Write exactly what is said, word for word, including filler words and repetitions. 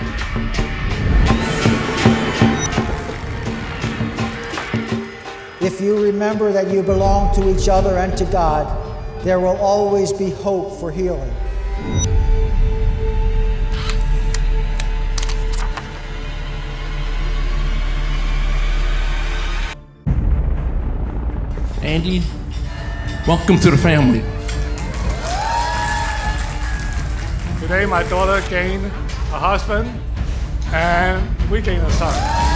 If you remember that you belong to each other and to God, there will always be hope for healing. Andy, welcome to the family. Today my daughter gained a husband and we gained a son.